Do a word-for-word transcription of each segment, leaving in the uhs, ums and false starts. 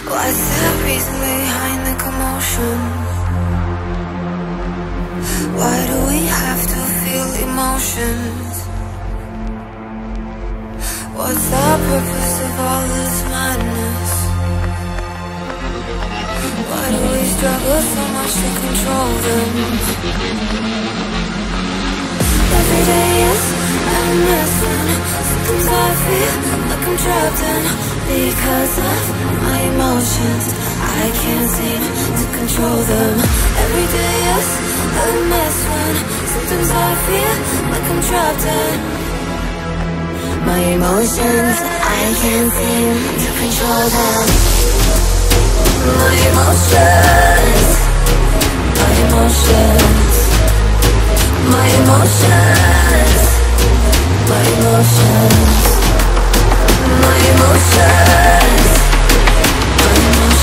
What's the reason behind the commotion? Why do we have to feel emotions? What's the purpose of all this madness? Why do we struggle so much to control them? Every day is a mess when sometimes I feel like I'm trapped in. Because of my emotions, I can't seem to control them. Every day is a mess when sometimes I feel like I'm trapped in. My emotions, I can't seem to control them. My emotions, my emotions, my emotions, my emotions, my emotions, my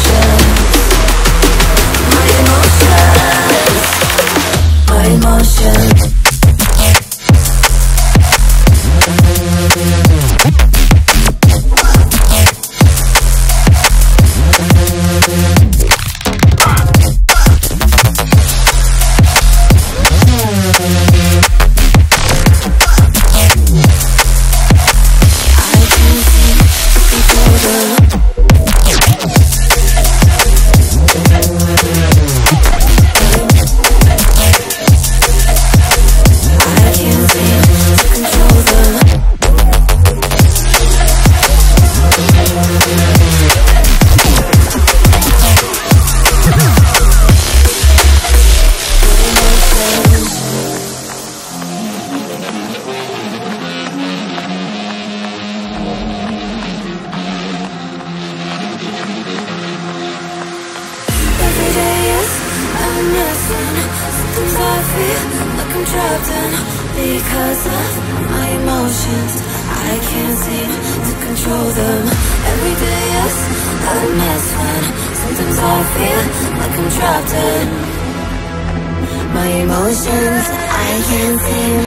emotions, my emotions, my emotions. Sometimes I feel like I'm trapped in. Because of my emotions, I can't seem to control them. Every day is a mess when sometimes I feel like I'm trapped in. My emotions, I can't seem